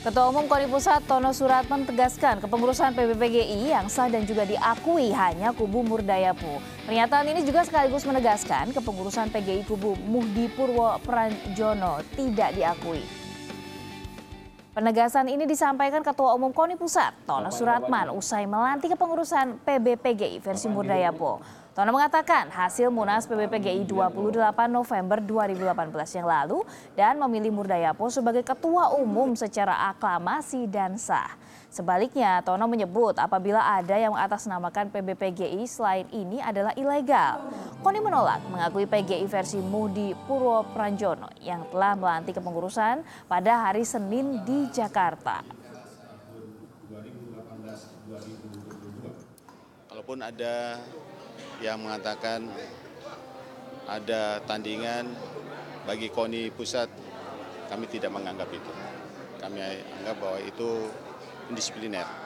Ketua Umum KONI Pusat Tono Suratman tegaskan kepengurusan PBPGI yang sah dan juga diakui hanya kubu Murdayapu. Pernyataan ini juga sekaligus menegaskan kepengurusan PGI kubu Muhdi Purwo Pranjono tidak diakui. Penegasan ini disampaikan Ketua Umum KONI Pusat Tono Suratman usai melantik kepengurusan PBPGI versi Murdayapu. Tono mengatakan hasil Munas PBPGI 28 November 2018 yang lalu dan memilih Murdayapu sebagai Ketua Umum secara aklamasi dan sah. Sebaliknya, Tono menyebut apabila ada yang mengatasnamakan PBPGI selain ini adalah ilegal. KONI menolak mengakui PGI versi Muhdi Purwo Pranjono yang telah melantik kepengurusan pada hari Senin di Jakarta. Kalaupun ada yang mengatakan ada tandingan bagi KONI Pusat, kami tidak menganggap itu. Kami anggap bahwa itu indisipliner.